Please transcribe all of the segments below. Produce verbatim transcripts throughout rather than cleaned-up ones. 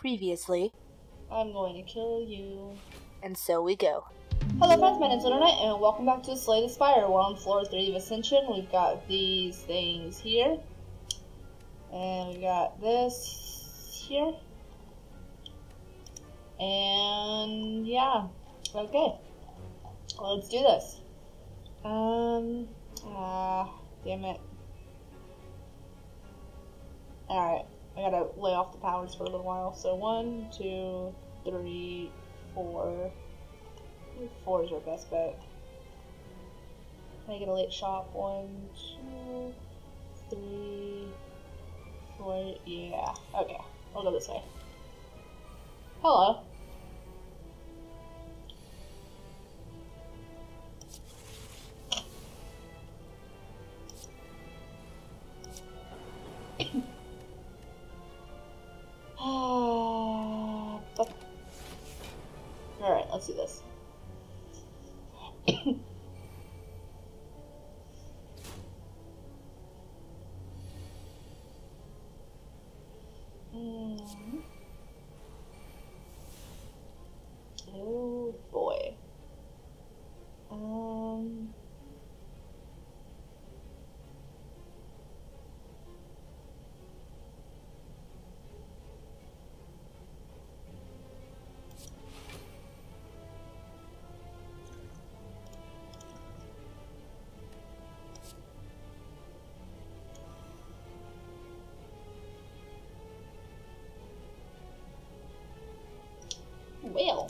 Previously. I'm going to kill you. And so we go. Hello friends, my name's Lunernight, and welcome back to Slay the Spire. We're on floor three of Ascension. We've got these things here. And we got this here. And yeah. Okay. Well, let's do this. Um ah damn it. Alright. I gotta lay off the powers for a little while. So one, two, three, four. I think four is our best bet. Can I get a late shot? One, two, three, four. Yeah. Okay. I'll go this way. Hello. Alright, let's do this. mm. Oh boy. Um. Well.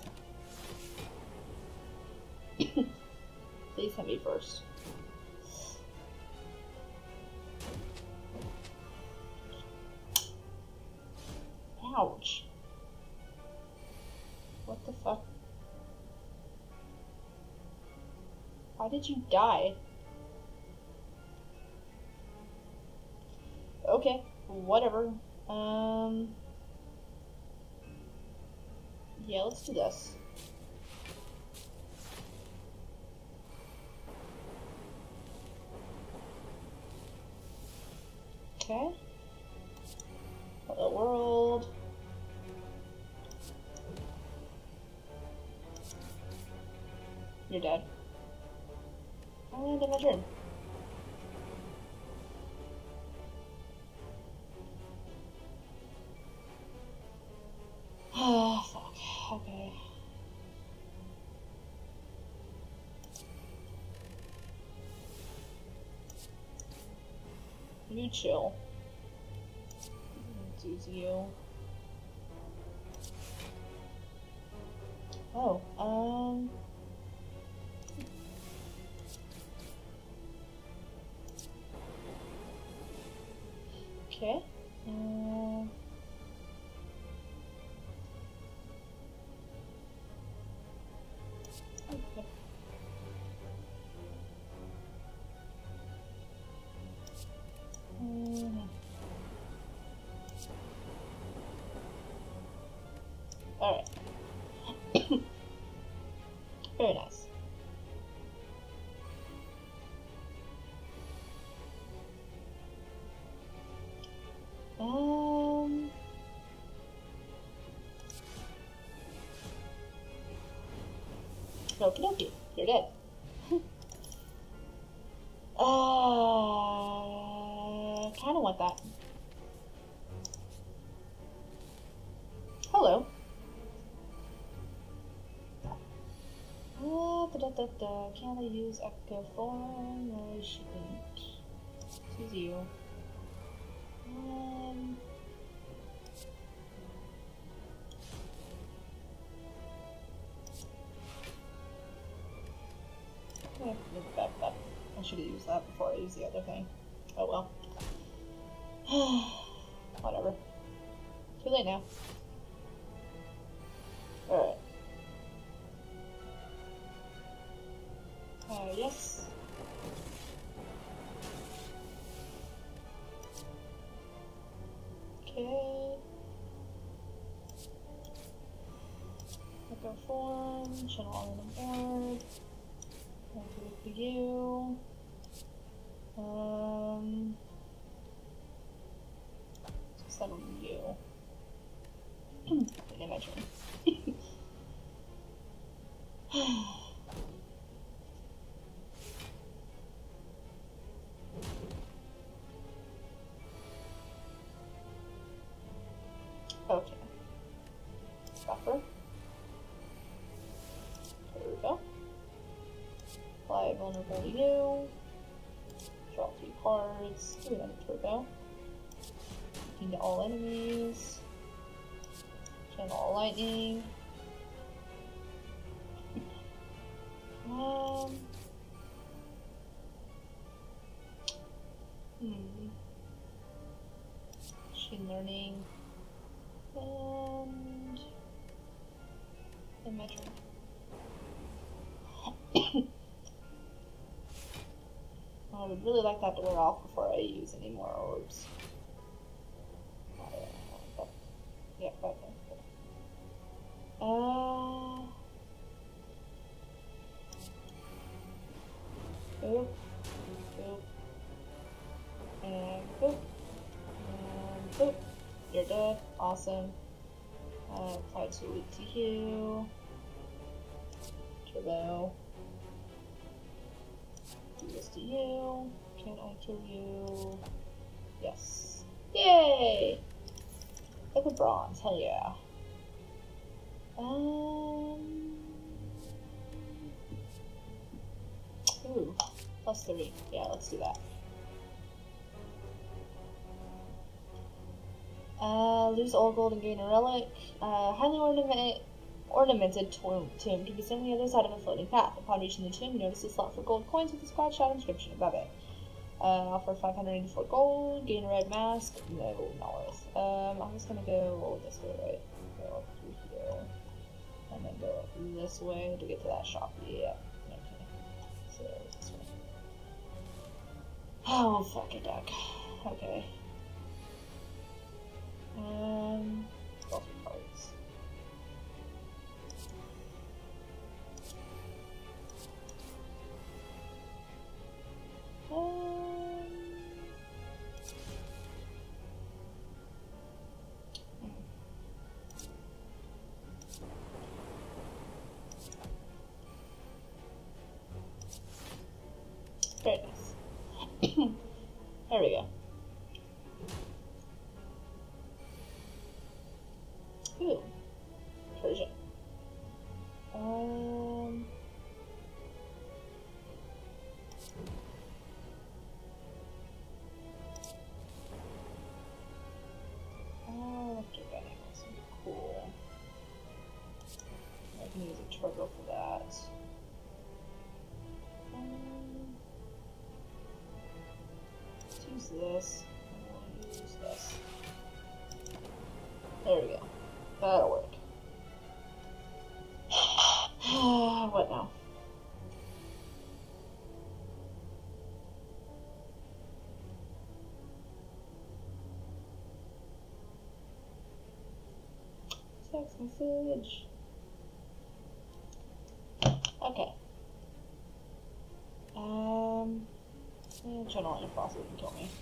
Please hit me first. Ouch. What the fuck? Why did you die? Okay, whatever. Um... Yeah, let's do this. Okay. Hello world. You're dead. And then my turn. Ah, fuck. Okay. You chill. Let's use you. Oh, um... Okay. Uh... Okay. Mm. Alright. Very nice. Um... Okie dokie, you're dead. uh, kinda want that. Hello. Uh, da, da, da, da. Can I use Echo Form? No, I shouldn't. Let's use you. Um... I should have used that before I used the other thing. Oh well. Whatever. Too late now. Alright. Uh, yes. Okay. Echo form, channel on the board. I'll do it for you. Um, settle you. Okay, my turn. Okay. Buffer. There we go. Apply vulnerable to you. Draw three cards. Ooh, another turbo. Into all enemies. Channel all lightning. um. Hmm. Machine learning. And. And my turn. I would really like that to wear off before I use any more orbs. Uh, yeah, okay. Uh. Boop. Boop. And boop. And boop. You're dead. Awesome. Uh, apply two weak to you. Turbo. Do this to you. Can I kill you? Yes. Yay! Look at bronze. Hell yeah. Um. Ooh. Plus three. Yeah, let's do that. Uh, lose all gold and gain a relic. Uh, highly ornament ornamented tomb, tomb can be seen on the other side of a floating path. Upon reaching the tomb, you notice a slot for gold coins with a scratched out inscription above it. Uh, offer five hundred eighty-four gold, gain a red mask. No, not worth. Um, I'm just gonna go this way, right? Go up through here. And then go up this way to get to that shop. Yeah. Okay. So, this way. Oh, fuck a duck. Okay. Um, twelve cards. Um, very nice. There we go. Ooh, Persian. Um, oh, after that, that's cool. I can use a turbo for that. Um, let's use this. And we'll use this. There we go. That'll work. What now? Text message. Okay. Um, yeah, Channel any fossil can kill me.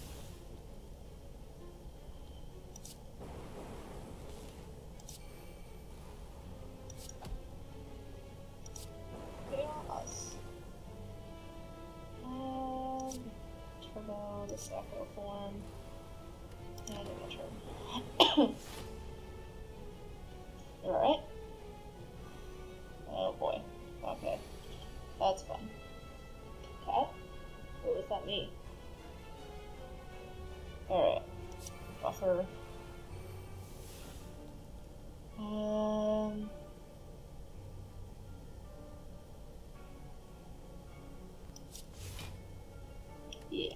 The Sapphire form. And a turn. You alright? Oh boy. Okay. That's fun. Okay. What does that mean? Alright. Buffer. Um. Yeah.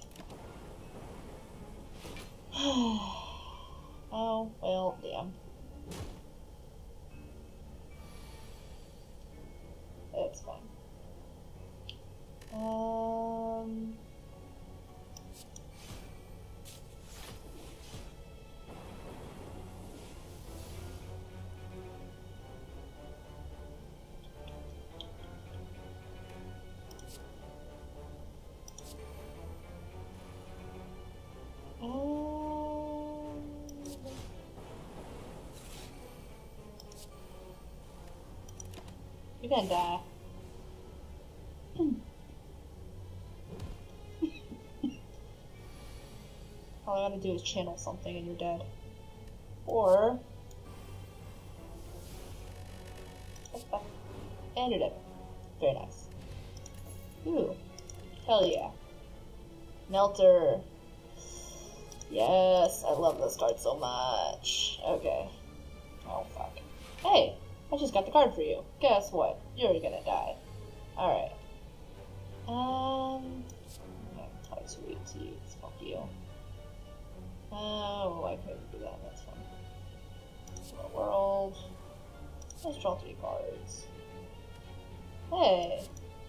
Oh, well, damn. That's fine. Um... You're gonna die. All I gotta do is channel something and you're dead. Or... and you're dead. Very nice. Ooh. Hell yeah. Melter. Yes, I love this card so much. Okay. Oh, fuck. Hey, I just got the card for you. Guess what? You're gonna die. Alright. Um... I'll type sweet to you. Fuck you. Oh, I couldn't do that. That's fine. Small world. Let's draw three cards. Hey!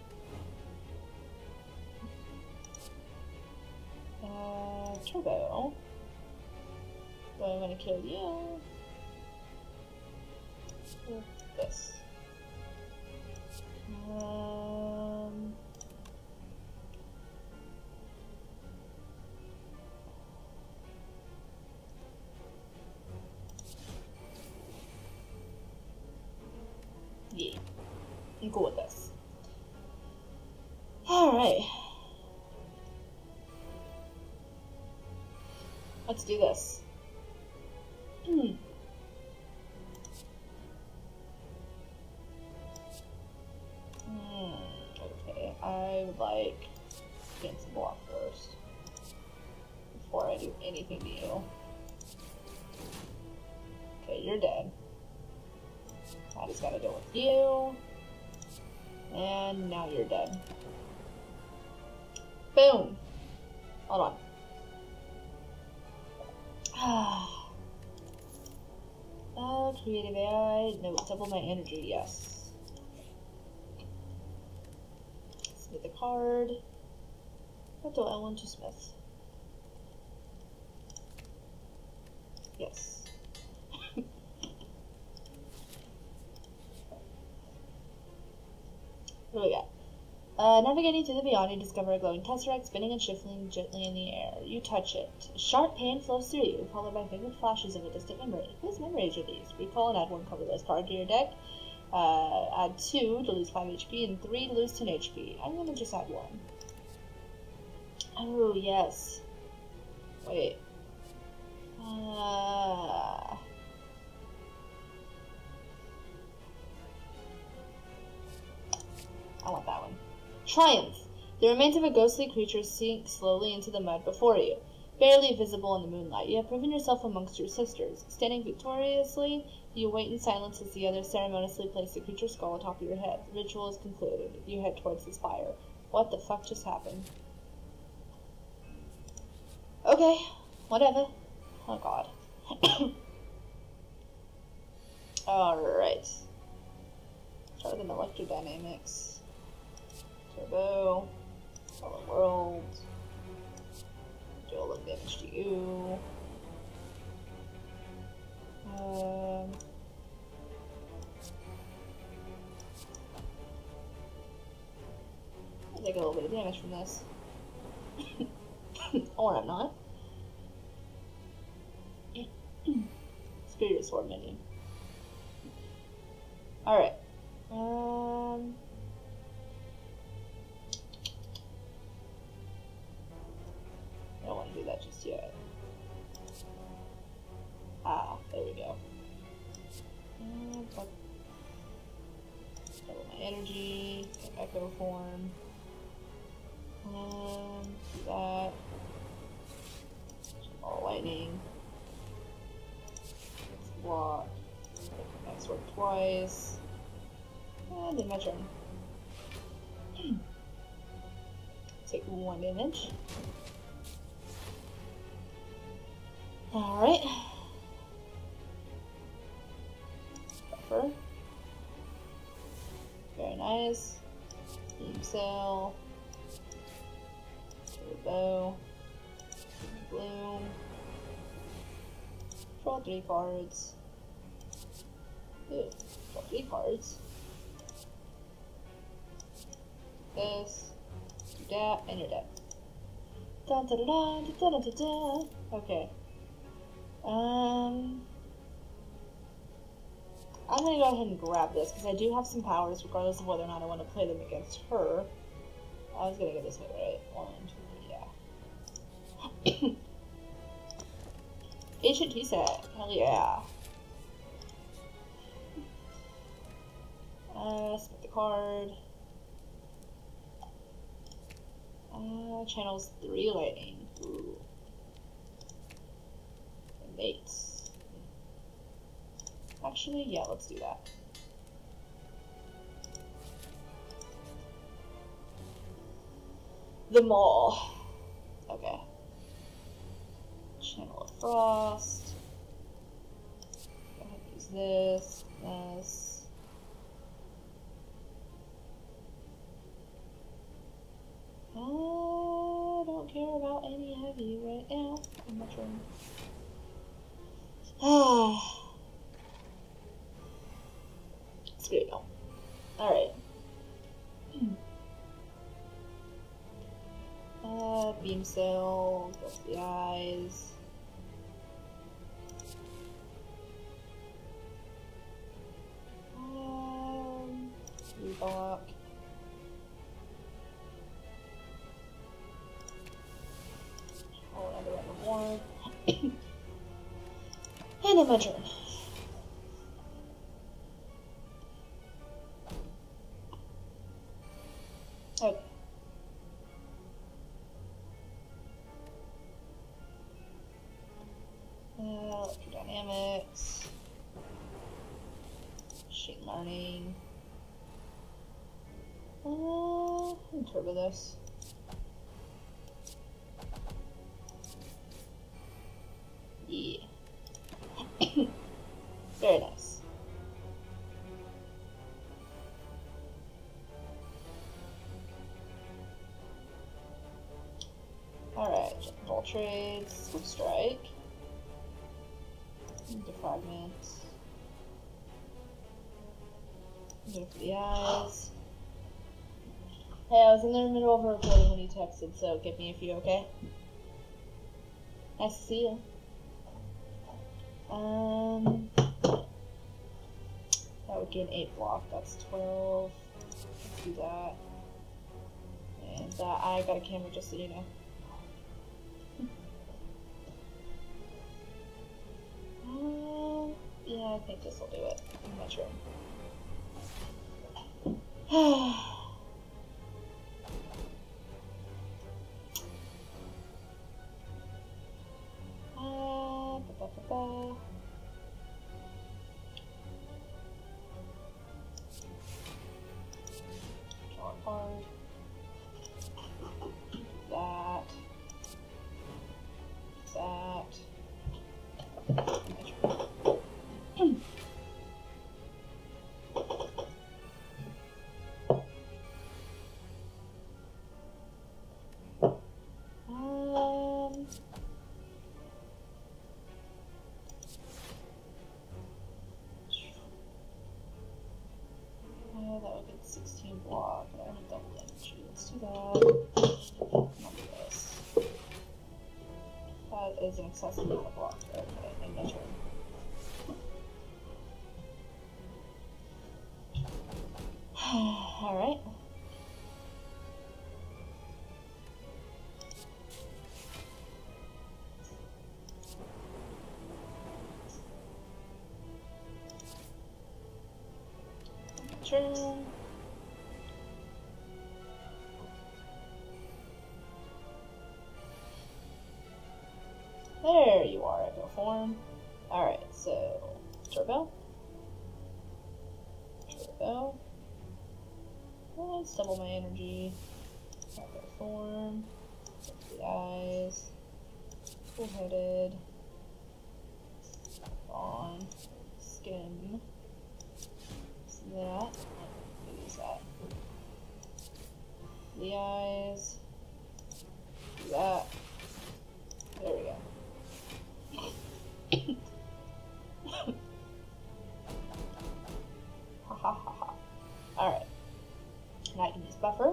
Uh, Turbo. So I'm gonna kill you. With this. Um... Yeah. I'm cool with this. Alright. Let's do this. Hmm. Hmm. Okay. I would like to get some block first. Before I do anything to you. Okay, you're dead. I just gotta deal with you. And now you're dead. Boom! Hold on. Oh, creative A I. No, double my energy, yes. Smith a card. What do I want to smith? Yes. What do we got? Uh, navigating through the beyond, you discover a glowing tesseract spinning and shifting gently in the air. You touch it. A sharp pain flows through you, followed by vivid flashes of a distant memory. Whose memories are these? Recall and add one colorless card to your deck. Uh, add two to lose five H P and three to lose ten H P. I'm gonna just add one. Oh, yes. Wait. Uh... I want that one. Triumph! The remains of a ghostly creature sink slowly into the mud before you. Barely visible in the moonlight, you have proven yourself amongst your sisters. Standing victoriously, you wait in silence as the others ceremoniously place the creature's skull atop your head. The ritual is concluded. You head towards the spire. What the fuck just happened? Okay, whatever. Oh god. Alright. Start with an electrodynamics. Turbo. Solid world. Do a little damage to you. Um. I'll take a little bit of damage from this. Or I'm not. Spirit Sword minion. Alright. Um. I don't want to do that just yet. Ah, there we go. Um, double my energy, echo form. Um, do that. All lightning. Let's block. Next sword twice. And then my turn. Take one damage. Alright. Buffer. Very nice. Beam sail. Turbo. Bloom. Draw three cards. Ooh, draw three cards. This. Do that, and you're dead. Dun dun dun dun dun dun dun. Okay. Um. I'm gonna go ahead and grab this because I do have some powers, regardless of whether or not I want to play them against her. I was gonna go this way, right? One, two, three, yeah. Ancient T set, hell yeah. Uh, split the card. Uh, channels three lightning. Ooh. And mates. Actually, yeah, let's do that. The Maul. Okay. Channel of Frost. Go ahead and use this. This. I don't care about any heavy right now. I'm not sure. Ah. Screw it. Alright. Uh, beam sail, go to the eyes. Um, Reebok. Oh, another one more. And then my turn. Okay. Uh, electrodynamics, machine learning, uh, and turbo this. Yeah. Very nice. Alright, all trades, Swoop Strike. Defragment. Go for the eyes. Hey, I was in the middle of a recording when you texted, so give me a few, okay? Nice to see you. Um, that would gain eight block. That's twelve. Let's do that. And uh, I got a camera, just so you know. Uh, yeah, I think this will do it. I'm not sure. uh, ba -ba -ba -ba. Draw a card. That. That. um, uh, that would get sixteen block, but I don't have double damage. Let's do that. I'll do this. That is an excessive amount of block. Okay, and my turn. Alright. Turn. There you are, Echo Form. Alright, so Turbo. Turbo. Let's double my energy. Echo Form. The eyes. Full headed. On. Skin. That. Use that. The eyes. Do that. There we go. Ha ha ha ha. Alright. Now I can use buffer.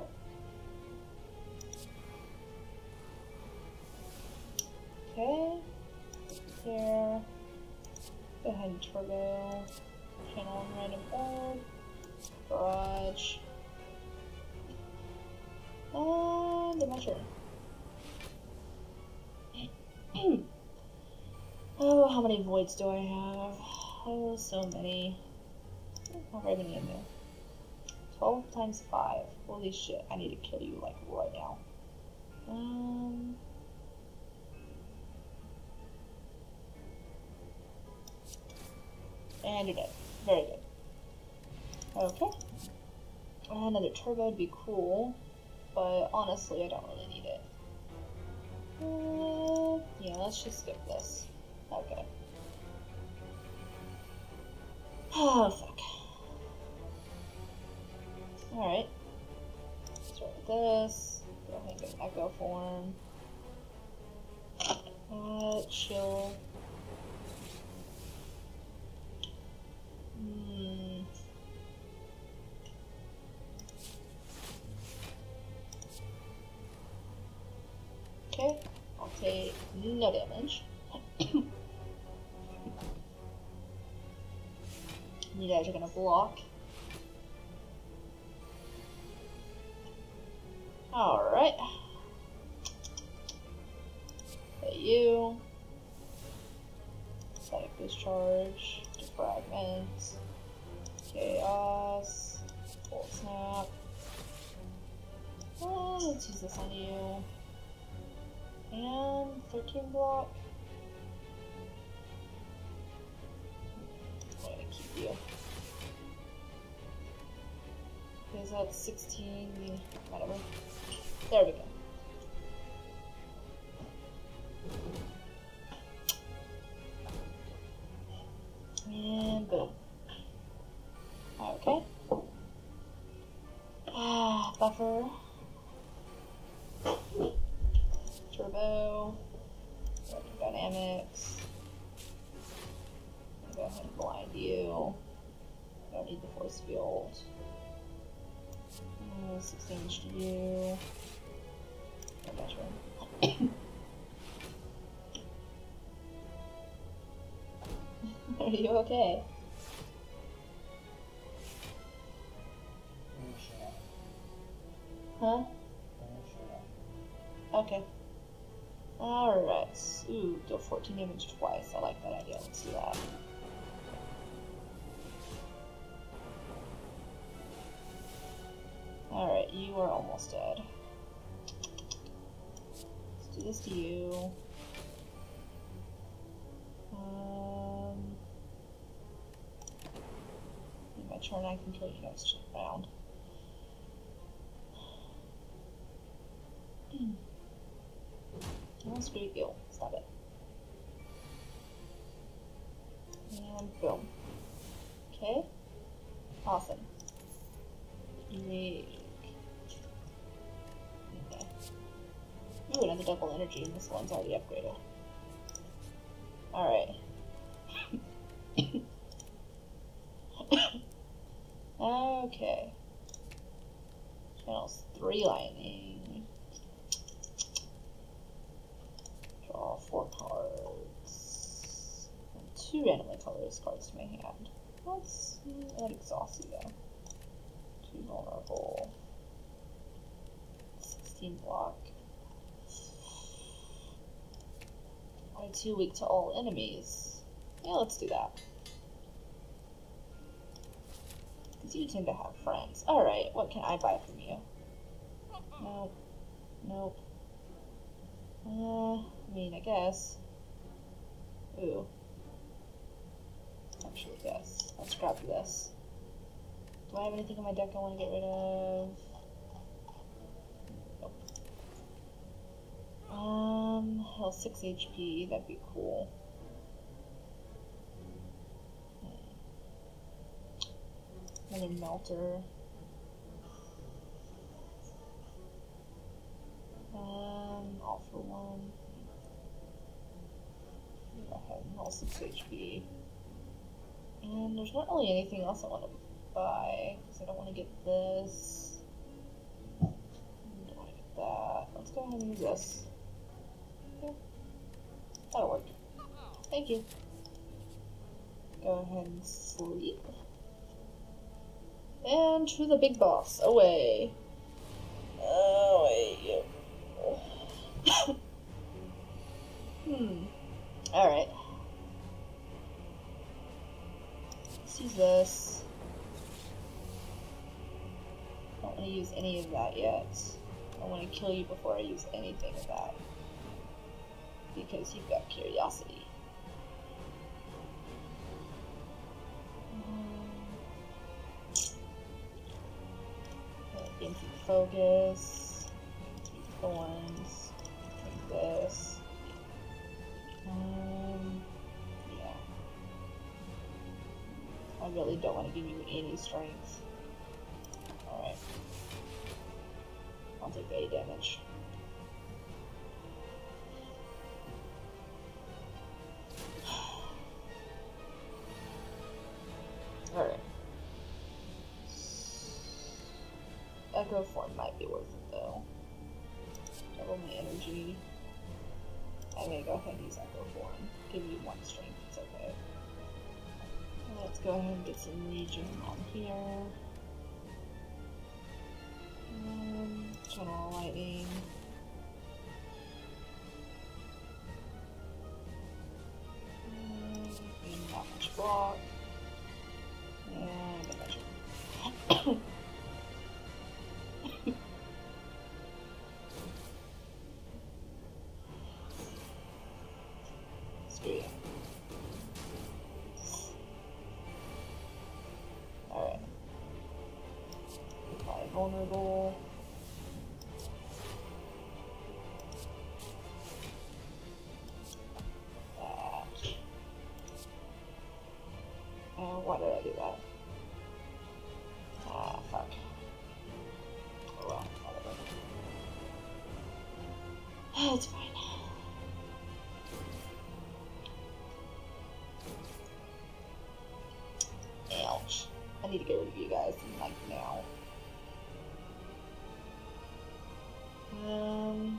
Okay. Here. Go ahead and turbo. Channel random orb. Garage. And in my turn. Oh, how many voids do I have? Oh, so many. Not very many in there. twelve times five. Holy shit, I need to kill you, like, right now. Um... And you're dead. Very good. Okay. Another turbo would be cool, but honestly, I don't really need it. Uh, yeah, let's just skip this. Okay. Oh, fuck. Alright. Start with this. Go ahead and get an echo form. Uh, chill. Hmm. Okay, I'll take no damage. You guys are gonna block. Alright. Hit you. Static discharge. Defragment. Chaos. Full snap. Oh, let's use this on you. And thirteen block. I'm gonna keep you. Is that sixteen? Whatever. There we go. And boom. Okay. Ah, buffer. Turbo. Dynamics. Go ahead and blind you. I don't need the force field. Uh, six damage to you. Oh, that's right. Are you okay? Huh? Okay. Alright. Ooh, deal fourteen damage twice. I like that idea. Let's do that. Alright, you are almost dead. Let's do this to you. Um, in my turn, I can kill you next round. Oh, screw you. Stop it. And boom. Okay. Awesome. Unique. Okay. Ooh, another double energy, and this one's already upgraded. Alright. Okay. Channels three lightning. Draw four cards. And two randomly colorless cards to my hand. That's that exhausts you though. Two vulnerable. Sixteen block. Only two weak to all enemies. Yeah, let's do that. Because you tend to have friends. Alright, what can I buy from you? Nope. Nope. Uh, I mean, I guess. Ooh. Actually, yes. Let's grab this. Do I have anything in my deck I want to get rid of? Nope. Um, hell, six H P. That'd be cool. Another melter. Um, all for one. Go ahead and roll six H P. And there's not really anything else I want to buy, because I don't want to get this. I don't want to get that. Let's go ahead and use this. Okay. That'll work. Thank you. Go ahead and sleep. And to the big boss. Away. Away. hmm. Alright. Let's use this. I don't want to use any of that yet. I want to kill you before I use anything of that. Because you've got curiosity. Into the focus, thorns, like this. Um, yeah. I really don't want to give you any strength. Alright. I'll take the eight damage. Alright. Echo form might be worth it though. Double my energy. I'm gonna go ahead and use Echo form. Give you one strength, it's okay. Let's go ahead and get some regen on here. Um, general lightning. Um, and not much block. And a measure. Alright. Probably vulnerable. That. Oh, why did I do that? Ah, fuck. Oh well, whatever. It's fine. Ouch. I need to get rid of you guys, like, now. Um...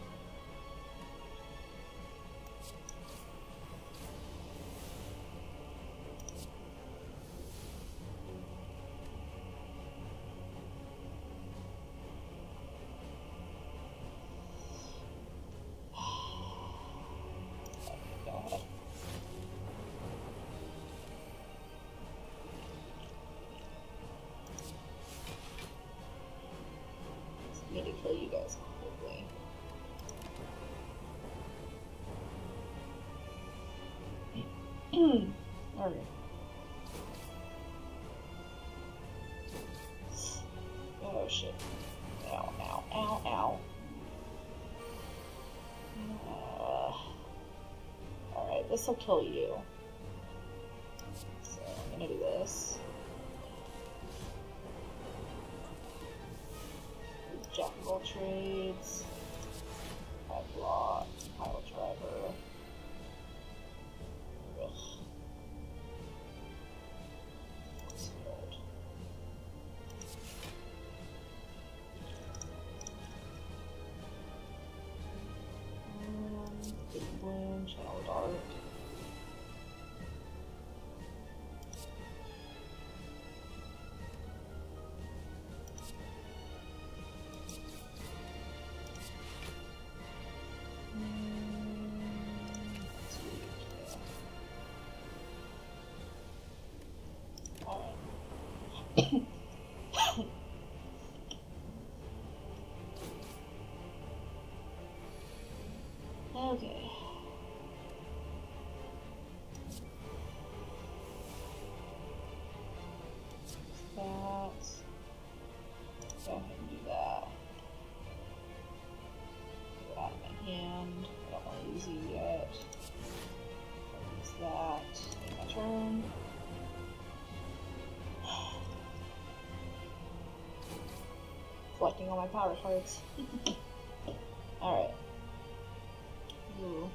need to kill you guys quickly. Alright. Oh shit. Ow, ow, ow, ow. Uh, Alright, this'll kill you. So I'm gonna do this. Jack of all trades, high block, pile driver. Ugh. Scared. Um, big bloom, channel dark. Okay. That. Go ahead and do that. Get it out of my hand. I don't want to use you yet. I'll use that. Take my turn. Collecting all my power cards. Alright. Ooh.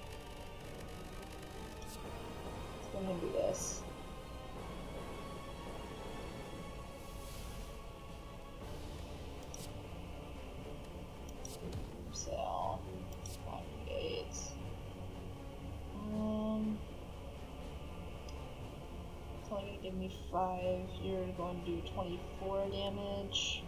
Let's go ahead and do this. So, five gates. Um, it's only gonna give give me five. You're going to do twenty-four damage.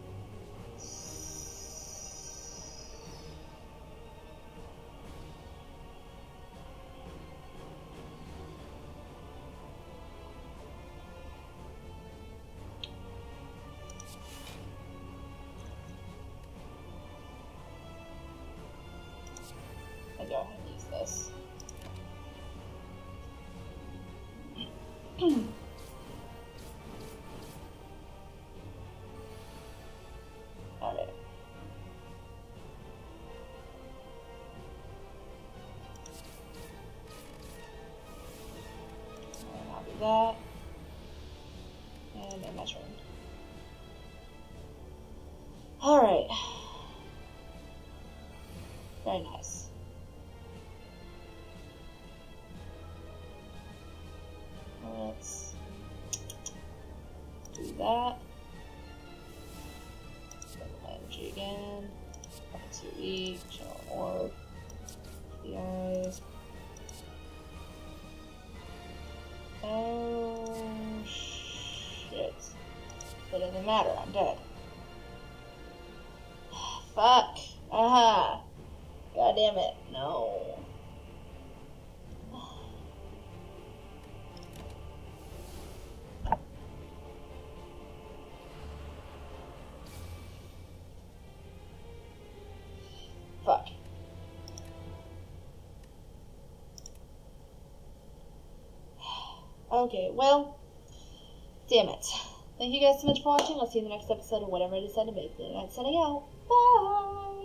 I'll go ahead and use this. Alright. And I'll do that. And then my turn. Alright. Very nice. Let's do that. Spend my energy again. Too weak. Channel orb. The eyes. Oh shit. But it doesn't matter, I'm dead. Fuck. Aha. God damn it. No. Fuck. Okay, well, damn it. Thank you guys so much for watching. I'll see you in the next episode of whatever I decide to make. Lunernight signing out. Bye!